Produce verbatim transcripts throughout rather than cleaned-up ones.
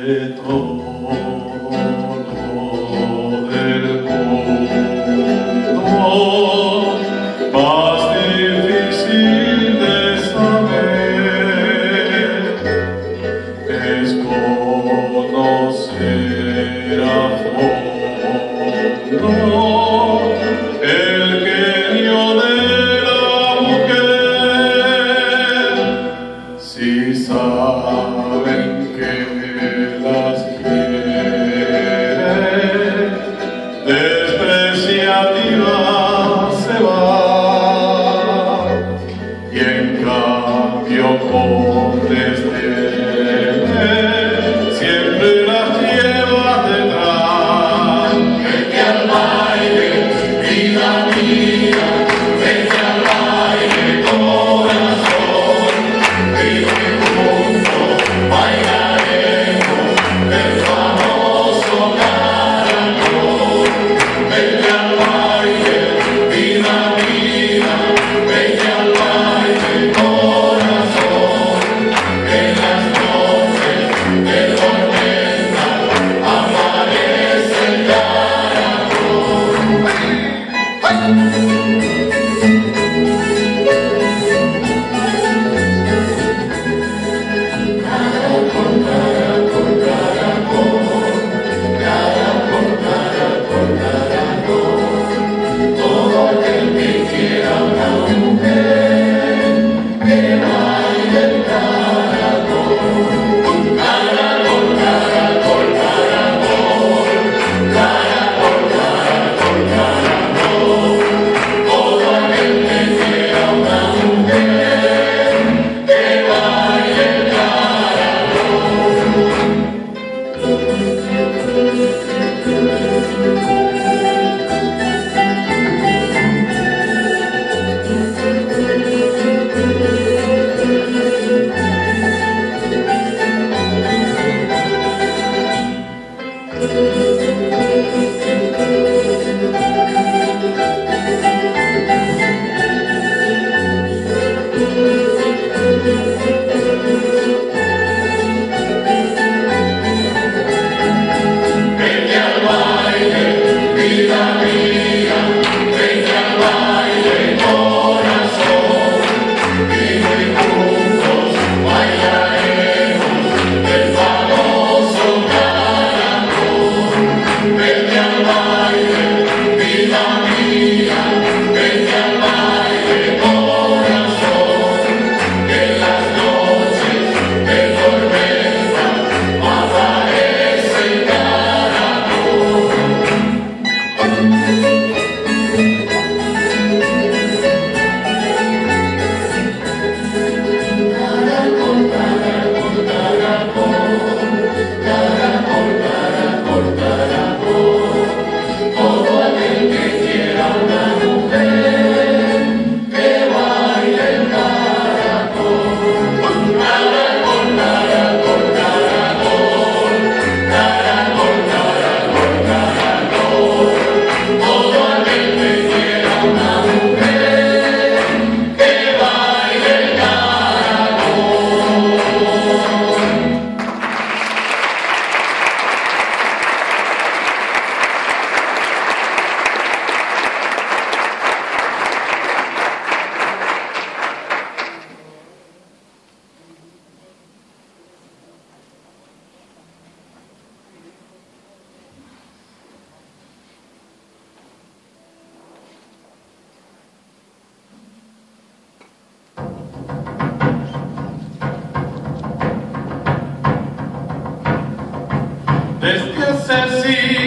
Desde hace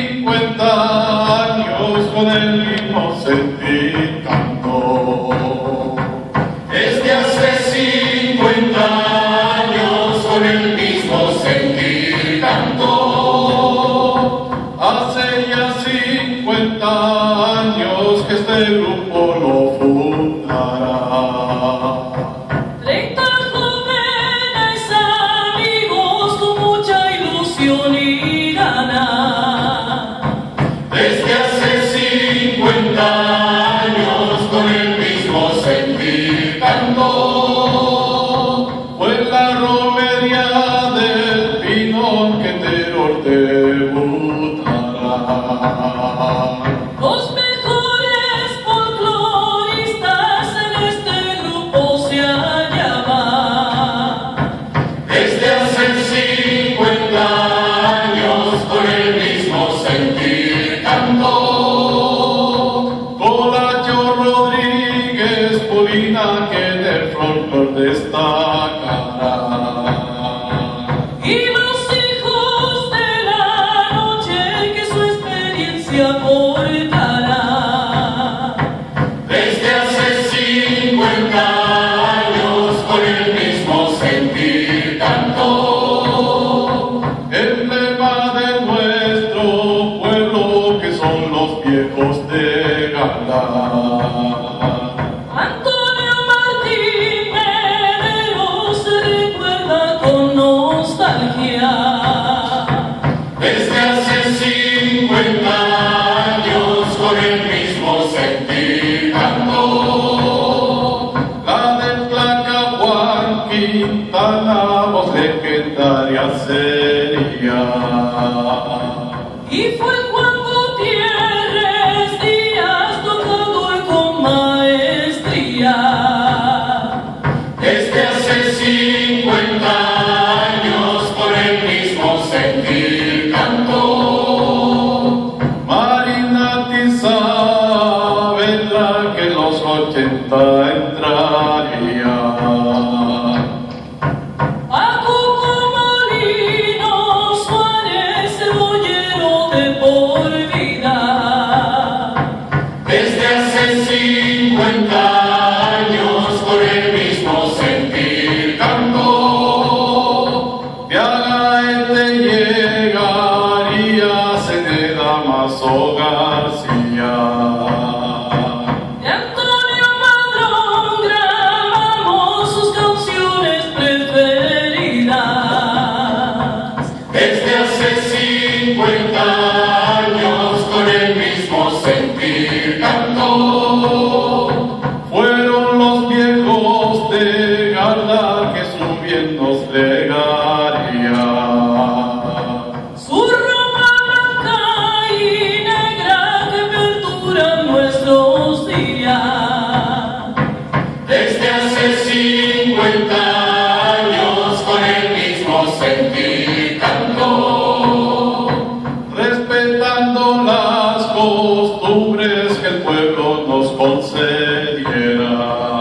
cincuenta años con el mismo sentir canto. Desde hace cincuenta años con el mismo sentir canto. Hace ya cincuenta años que este grupo lo fundará. Treinta jóvenes amigos con mucha ilusión y ganas. Desde hace cincuenta años con el mismo sentir canto. Fue la romería del Pino que te Los mejores folcloristas en este grupo se hallaban. Desde hace cincuenta años con el mismo sentir cantó. Colacho Rodríguez Purina, que del folclor destacará. Y los hijos de la noche que su experiencia aportará. Desde hace cincuenta años con el mismo sentir cantó. Emblema de nuestro pueblo, que son los viejos de Gala. Antonio Martín Medero se recuerda con nostalgia. Desde hace cincuenta años con el mismo sentir cantó. La del Tlacahuán Quintana, voz legendaria sería. Y fue Juan Gutiérrez Díaz tocando con maestría. Desde hace cincuenta años con el mismo sentir cantó. Marina Tisabela, que en los ochenta entraría. Paco Molino Suárez, el boyero de por vida. Desde hace cincuenta años con el mismo sentir cantó. Piagaete llegaría, se de Damaso García. De Antonio Madrón grabamos sus canciones preferidas. Desde hace cincuenta años con el mismo sentir cantó. Fueron los viejos de Garda que su bien nos legaría. Su ropa blanca y negra que perdura nuestros días. Desde hace cincuenta años con el mismo sentir cantó. Respetando las costumbres que el pueblo nos concediera.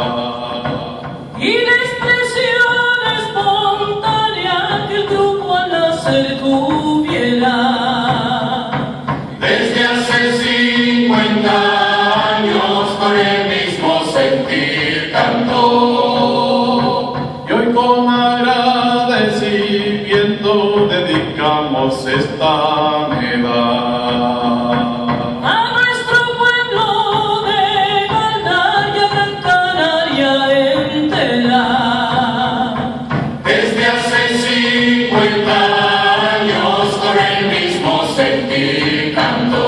Y la expresión espontánea que el grupo al nacer tuviera. Desde hace cincuenta años con el mismo sentir cantó. Y hoy con agradecimiento dedicamos esta medalla A nuestro pueblo de Galdar y a Gran Canaria entera. Desde hace cincuenta años con el mismo sentir cantó.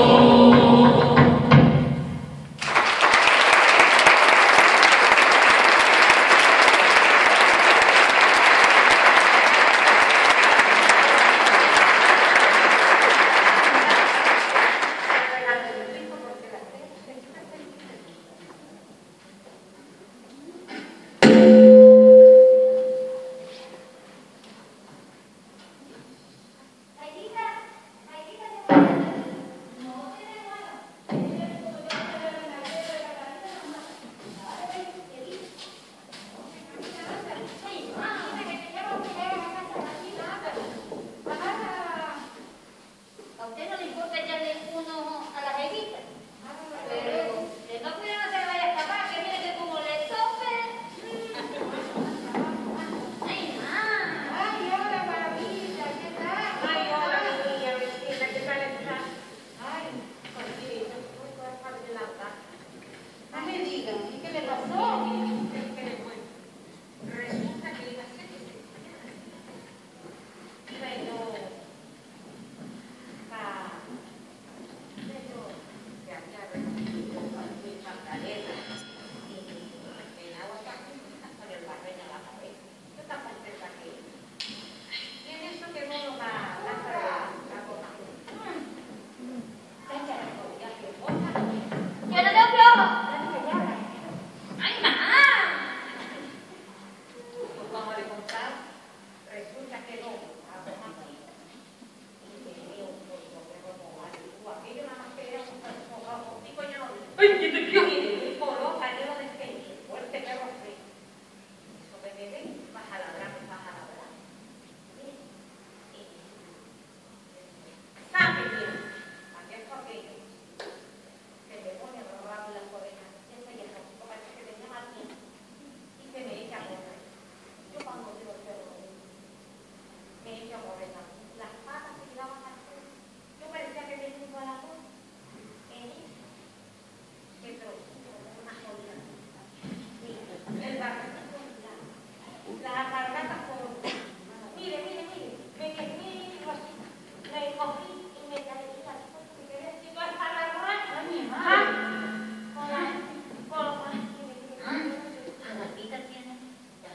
Yo cuando veo el perro, me echo a correr las patas se quedaban así. Yo parecía que tenía un balazón en él. Qué trocito, una jodida. Sí, el barracito, la garganta por... Mire, mire, mire, me quedé así, me cogí y me caí así, porque me quedé así, hasta la racha, mi mamá. Con la... con la... ¿Ah? ¿A la pita tiene?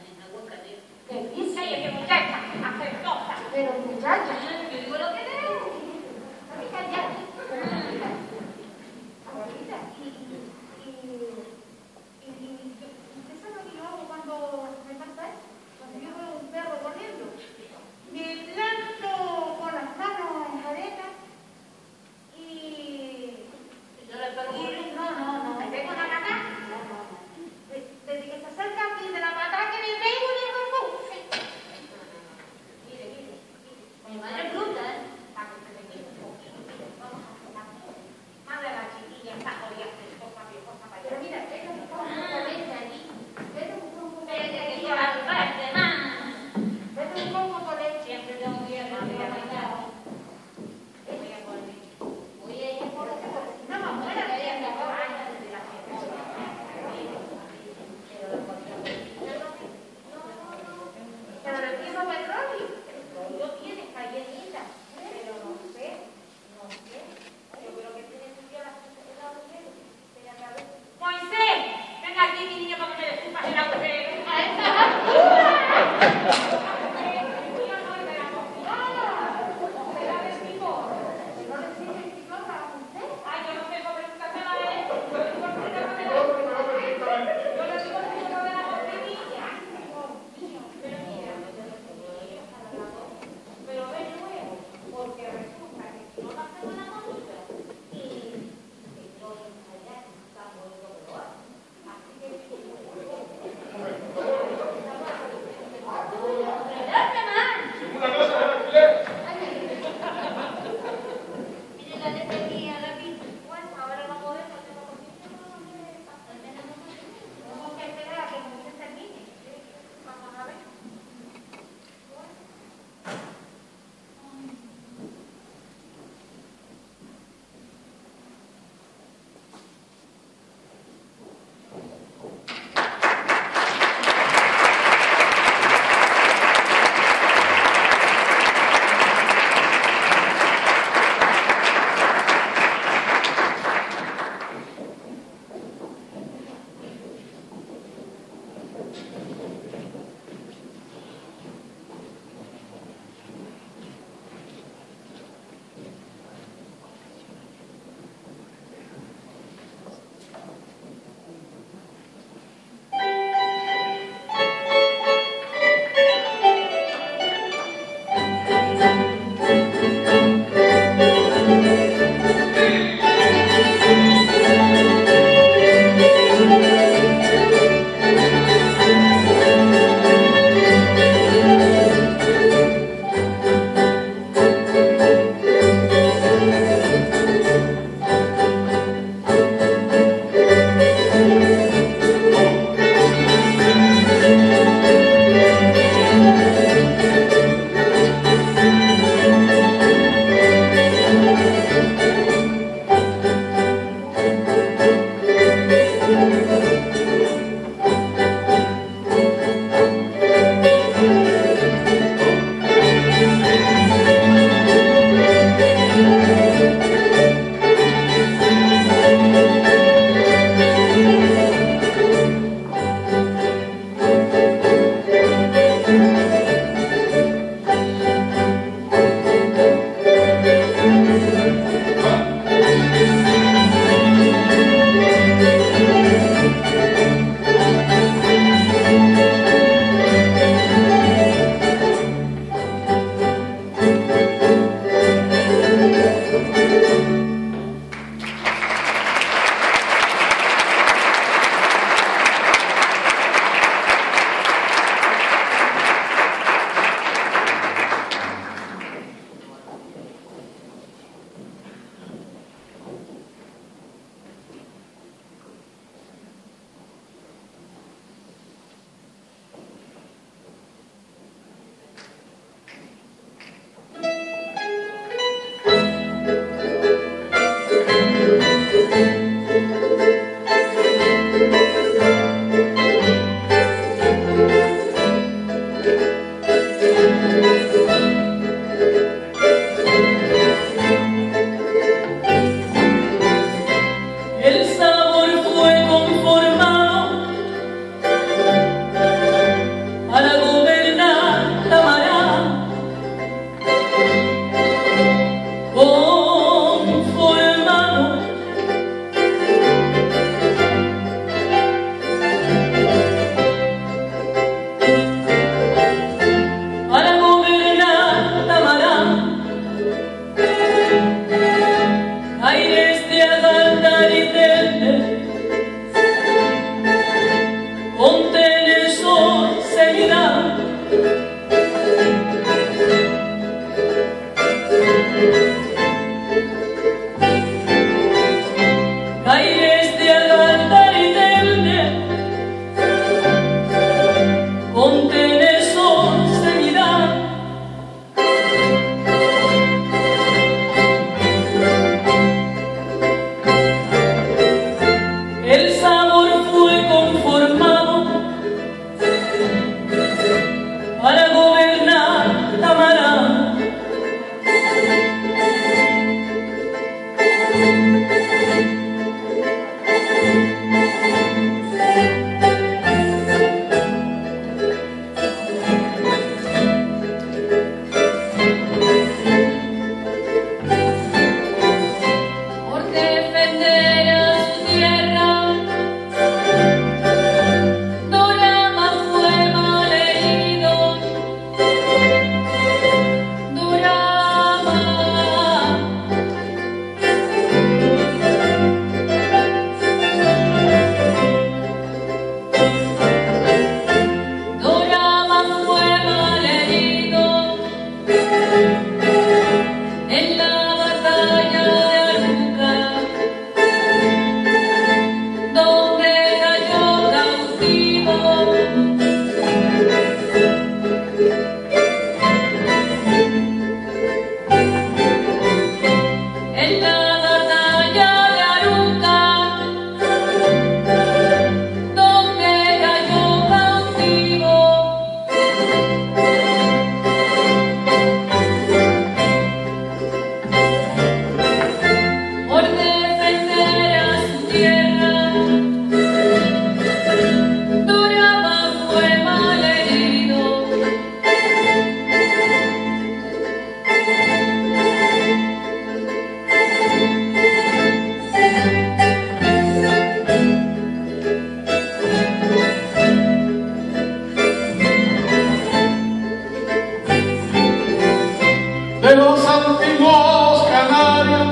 de los antiguos canarios,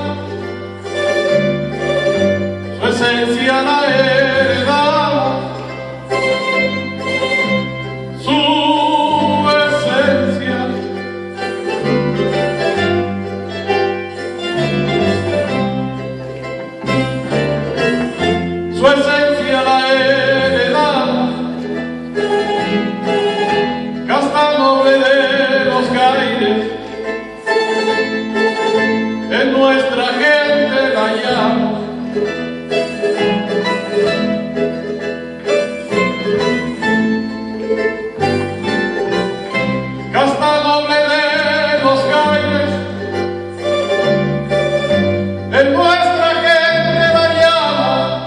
su esencia la heredamos, su esencia. Su esencia la heredamos, casta noble de los caires, en nuestra gente la hallamos. Casta noble de los caires, en nuestra gente la hallamos.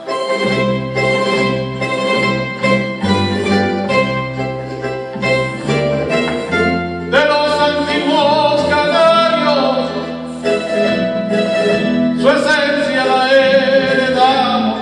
De los antiguos canarios, su esencia la heredamos.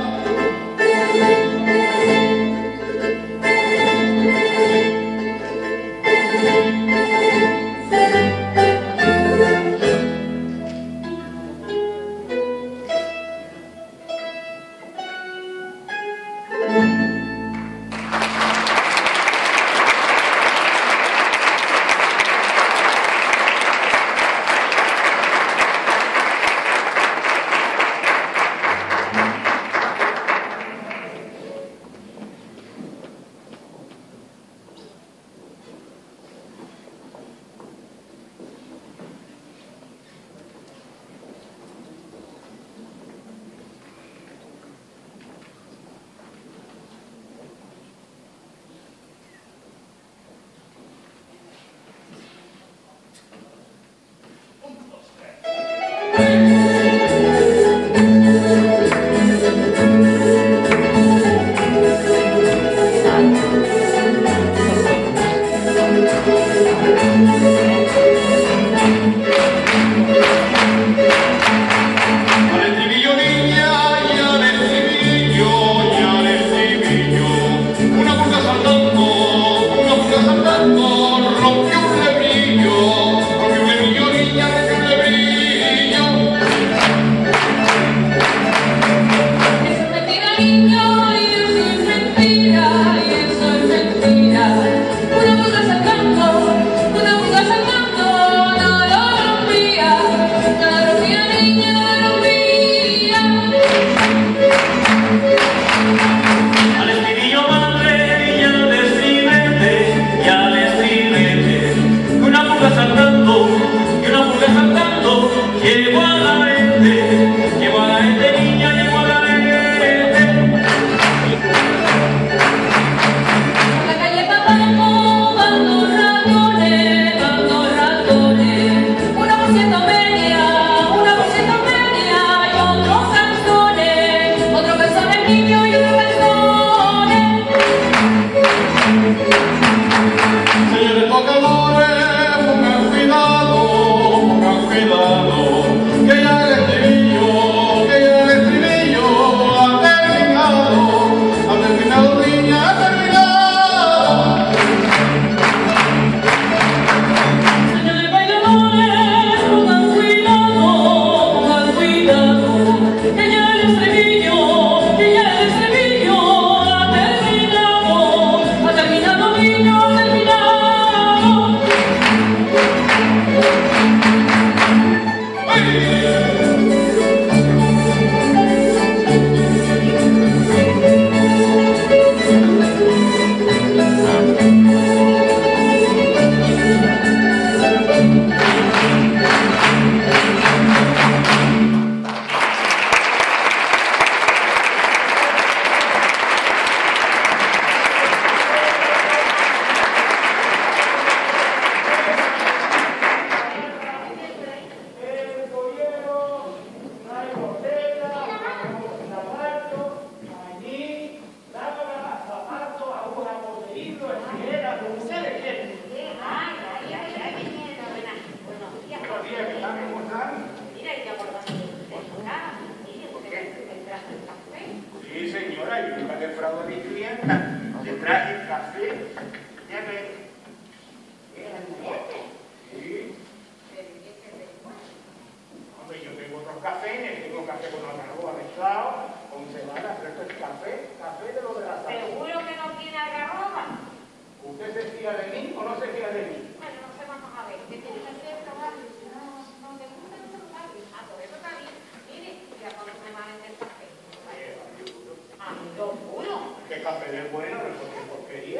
fía de mí o no se fía de mí? Bueno, no sé, vamos a ver. ¿Qué tiene que hacer trabajo? Si no, no te gusta el celular. Ah, por eso está bien. Mire, ya cuando me van a vender el café. Ah, lo juro. ¿Qué café de bueno? ¿Eso qué porquería?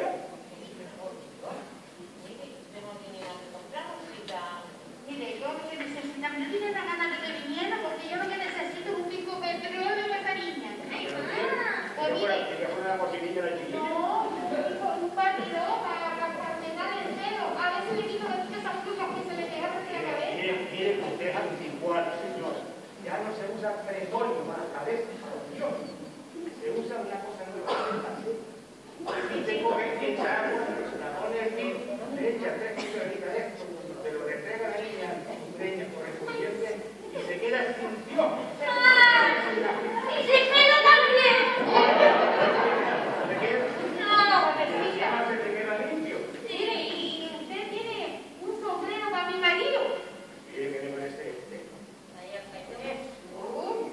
Mire, usted no tiene ganas de comprar, ya. Mire, yo lo que necesito, no tiene la ganas de que viniera, porque yo lo que necesito es un pico de petróleo y farina. Ah, pues mire. ¿Qué fue una cocinilla de chiquilla? No, un partido para ordenar el pelo. A veces le quito esas plumas que se me quedan en la cabeza. Mire, mire, usted es anticuado, señora. Ya no se usa petróleo para la cabeza, por Dios. Se usa una cosa nueva. Y te coge, echa agua, la pone aquí, le echa tres kilos de de esto, se lo entrega a la niña leña correspondiente y se queda sin Dios. ¡Y sin pelo también! ¿Se queda? No, necesita. Se te queda limpio. Mire, y usted tiene un sombrero para mi marido. Mire, ¿qué le parece este? Ahí está. Uh,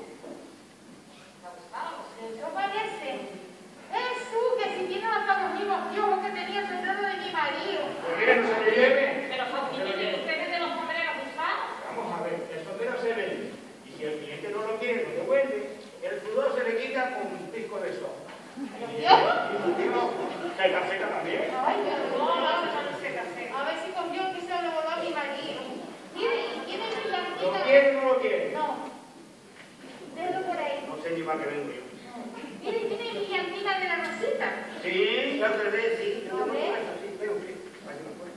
eso parece. Jesús, que si tiene hasta los mismos piojos que tenía el sombrero de mi marido. Pues mire, no se le lleve. Pero son clientes ustedes de los sombreros usados. Vamos a ver, el sombrero se vende. Y si el cliente no lo quiere, lo devuelve. El sudor se le quita con un pisco de sopa. Y el tío se caseta también. Ay, pero no, no, no se caseta. A ver si confió que se lo voló a mi marido. Mire, ¿tiene brillantina? ¿Lo quiere o no lo quiere? No. Déjalo por ahí. No sé ni para qué vengo yo. Mire, ¿tiene brillantina de la rosita? Sí, ya te ve, sí. ¿Lo ve? Sí, veo, sí. Ahí no puede.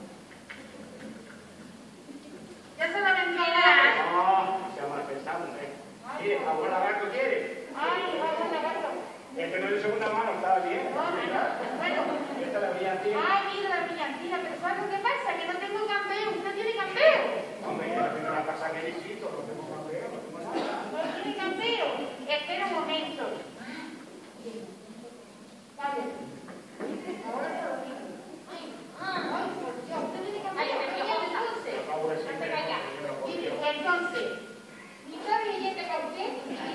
Ya se la vendrá. No, se llama pensado, ¿eh? Mire, ¿jabón lagarto quiere? Ay, vamos a lavarlo. Este no es de segunda mano, estaba bien. No, no, no. Bueno. Esta es la brillantina. Ay, mira la brillantina, pero ¿sabes lo que pasa? Que no tengo campeo. ¿Usted tiene campeo? Hombre, yo tengo la casa que visito, no tengo más veo, no tengo nada. ¿No tiene campeo? Espera un momento. Vale. Ahora se lo digo. Ay, ay, por Dios. ¿Usted tiene campeo? Entonces. Acabo de decirme, señora, por Mire, Dios. entonces, ¿mi padre billete para usted?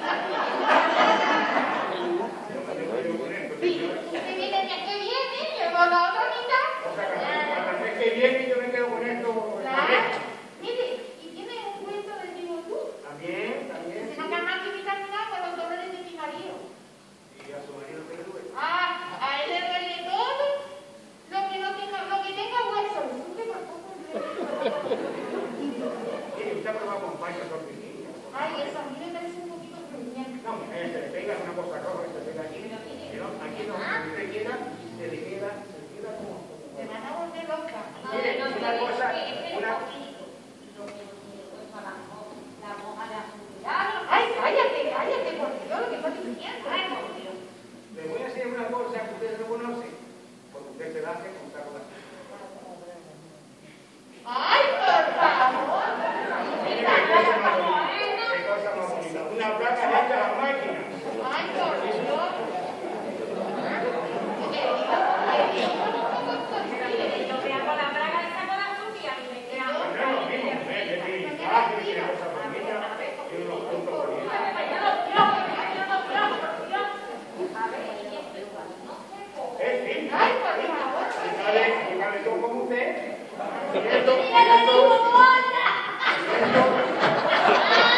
Yo me tengo yo con esto, Sí, señora. usted viene de aquí viene, llegó la otra mitad. O sea, que hasta el mes que viene yo me quedo con esto. Claro. Mire, y tiene un cuento del mismo tú. También, también. Si no me han invitado nada con los dolores de mi marido. Y a su marido que le duele. Ah, a él le duele todo lo que no tenga, lo que tenga hueso. Usted por poco le Mire, usted ha probado con pancha tortillilla. Ay, eso a mí me parece un poquito crujiente. No, eh, se le pega una cosa roja, se le pega aquí. Pero aquí no, si usted quiera, se le queda, se le queda como. Se van a volver loca. Mire, una cosa, una. Ay, cállate, cállate, por Dios, lo que estás diciendo. Ay, por Dios. Le voy a decir una cosa que ustedes no conocen, porque usted se la hace con saco de Ay, por favor. Mire, qué cosa más bonita, qué cosa más bonita. Una placa hecha a máquina. Ay, por Dios. Yo me hago la braga y saco la sucia y me queda. Pues no es lo mismo, ¿eh? Que tiene imagen, tiene cosas bonitas, tiene unos puntos bonitos. Es fin. Ay, por favor. Y sale, y sale todo como usted. Y esto, y ¡Mira esto, tu bola! y esto.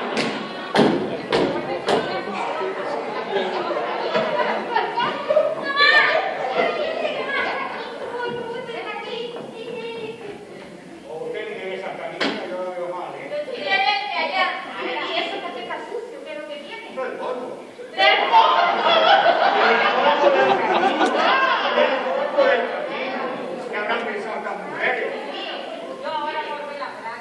O usted ni debe esa camisa, yo lo veo mal, ¿eh? Y eso porque está sucio, ¿qué es lo que tiene? Eso es polvo. ¡Del polvo! El polvo del camino. El polvo del camino. ¿Qué habrán pensado estas mujeres? Yo ahora vuelvo a la braga.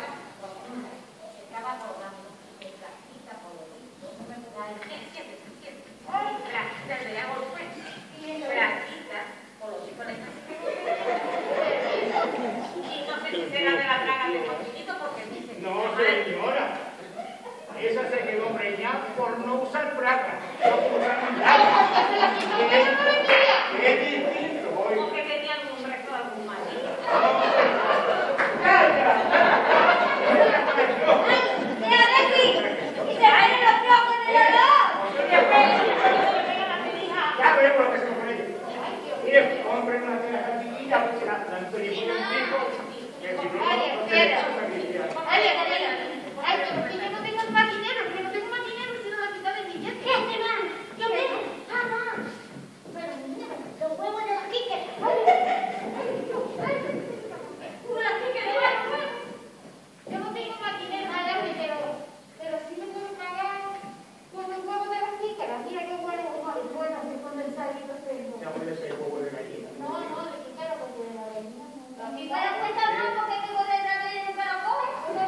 tan feliz por un chico, que si no, Ay, no espera. te Ay, ay, ay, pero si yo no tengo más dinero, que no tengo más dinero, si no la mitad del billete. ¿Qué te dan? Yo tengo. Ah, no. Pero niña, los huevos de la kíquera. Ay, ay, la kíquera. Yo no tengo más dinero, madre, pero, pero sí me puedo pagar con los huevos de la kíquera. Mira qué huevos más buenos de condensaditos tengo. Ya puede ser huevo de gallina. No, no, de kíquera con huevo de la gallina. Si te das cuenta, mamá, que tengo de la de un caracol.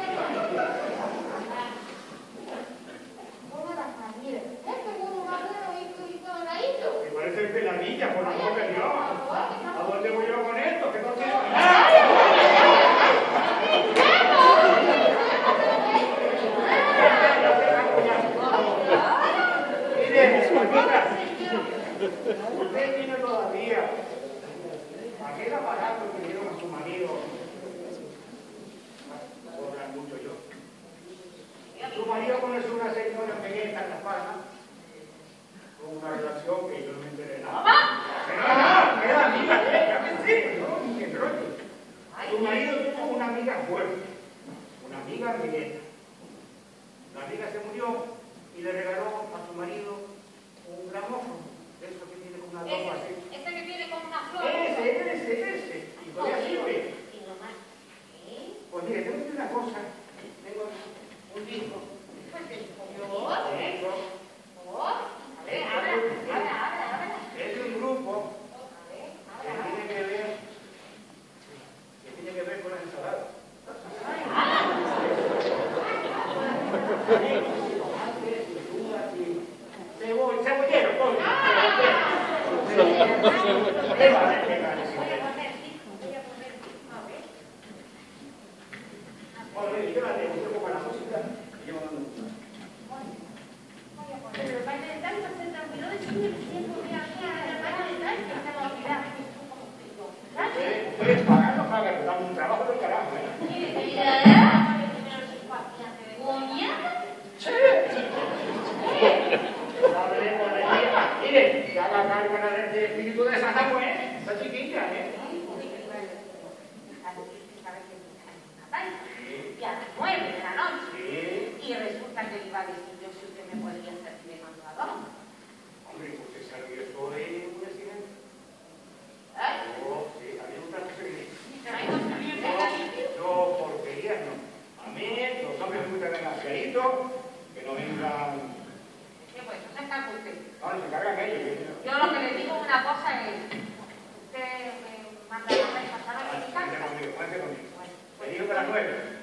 ¿Cómo la familia? Este huevo más bueno y todo ladito. Me parece peladilla, por favor, de Dios. ¿A dónde voy yo con esto? Que no tengo ¡Ay, nada. ay, Mire, señora, usted tiene todavía aquel aparato que le dieron a su marido. Cobran mucho yo. Su marido conoció una señora pequeña en La Palma, con una relación que yo no me enteré de nada. Pero no, era amiga de ella, ¿me entiendes? No, qué rollo. Su marido tuvo una amiga fuerte, una amiga Miguel. La amiga se murió y le regaló a su marido un gramófono, de eso que tiene como una toma así. Este que tiene como una flor. Ese, ese, ese. Y todavía sirve. Y nomás. ¿Eh? Pues mire, tengo que una cosa. Tengo un disco. ¿Yo? Tengo. ¿Oh? A ver, habla, habla, habla, habla. Es de un grupo A ver, que habla, tiene que ver, que tiene que ver con la ensalada. Cebolla, cebollero, coño. ¿Qué va a hacer? ¿Qué va a Voy decir? a poner disco, voy a poner disco, a ver. Oye, yo la tengo, yo pongo la música y yo mando. Voy a poner el baile de tanto, se te olvidó decirme que siempre voy a hacer el baile de tanto, se me va a olvidar. Ustedes pagan, no pagan, pero damos un trabajo del carajo, ¿eh? Sí. Hablemos de ella. Mire, que haga cargo del espíritu de San Samuel, esa chiquilla, ¿eh? Y a las nueve de la noche. Sí. Y resulta que le iba a decir yo si usted me podría hacer de mandador. Hombre, usted sabe que yo soy un exigente. ¿Eh? Yo, sí, a mí me gusta mucho el Pero ahí no se me Yo, yo porquerías no. A mí, los hombres me gustan demasiaditos, que no vengan. ¿Qué pues? ¿No se encarga usted? No, se encargan ellos. Yo lo que le digo una cosa es, usted me manda a la mesa, ¿sabe qué Cuente casa? conmigo, cuente conmigo. Bueno, Me dijo que a las nueve.